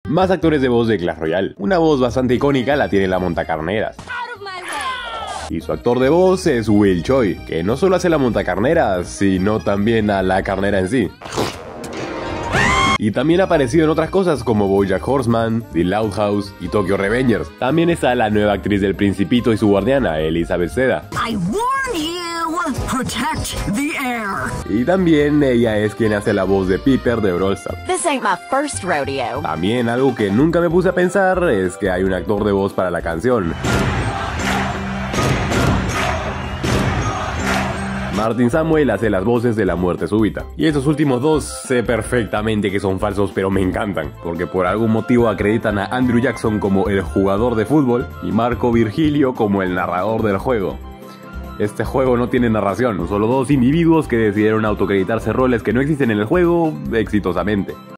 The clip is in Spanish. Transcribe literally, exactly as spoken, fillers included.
Más actores de voz de Clash Royale. Una voz bastante icónica la tiene la montacarneras. Y su actor de voz es Will Choi, que no solo hace la montacarneras, sino también a la carnera en sí. Y también ha aparecido en otras cosas como BoJack Horseman, The Loud House y Tokyo Revengers. También está la nueva actriz del Principito y su guardiana, Elizabeth Seda. I warn you, protect the air. Y también ella es quien hace la voz de Piper de Brawl Stars. This ain't my first rodeo. También algo que nunca me puse a pensar es que hay un actor de voz para la canción. Martin Samuel hace las voces de La Muerte Súbita. Y estos últimos dos sé perfectamente que son falsos, pero me encantan, porque por algún motivo acreditan a Andrew Jackson como el jugador de fútbol y Marco Virgilio como el narrador del juego. Este juego no tiene narración, son solo dos individuos que decidieron autocreditarse roles que no existen en el juego exitosamente.